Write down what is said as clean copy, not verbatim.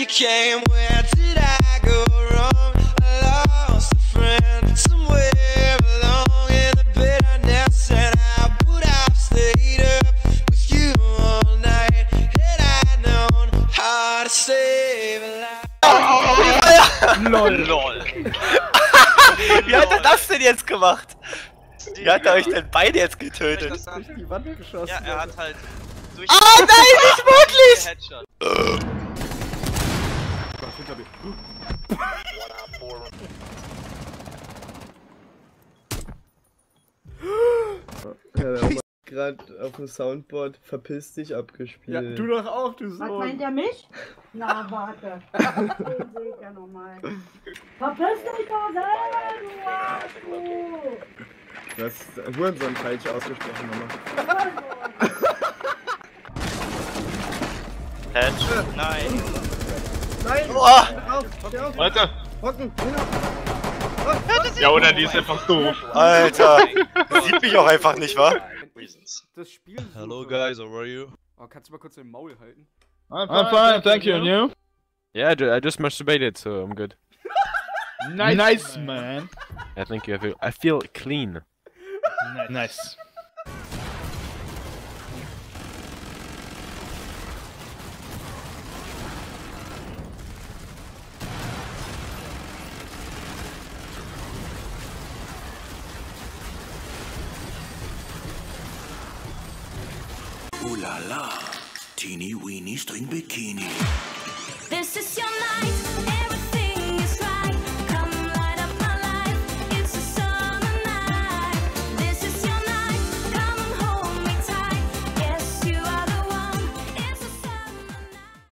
came, where did I go wrong? I lost a friend somewhere along in the bitterness, and I would have stayed up with you all night had I known how to save a life. LOL. Wie hat er das denn jetzt gemacht? Wie hat er euch denn beide jetzt getötet? Durch die Wand geschossen. Ja, er hat halt durch. Oh nein, nicht wirklich! Headshot. Gott, hinter mir. Ja, der hat gerade auf dem Soundboard verpiss dich abgespielt. Ja, du doch auch, du Sohn. Was meint der mich? Na, warte. Den sehe ich ja nochmal. Verpiss dich doch selber, du Arschloch! Du hast Hurensohn falsch ausgesprochen, Mama. Headshot? Nein. Nein! Oh. Steh auf! Warte! Hocken! Ja, oder die ist einfach doof. Alter, sieht mich auch einfach nicht, wa? Das Spiel. Hello guys, how are you? Oh, kannst du mal kurz den Maul halten? I'm fine, thank you, and you? Yeah, I just masturbated, so I'm good. Nice, man. Yeah, thank you. I feel clean. Nice. Ooh la la, teeny weeny string bikini. This is your night.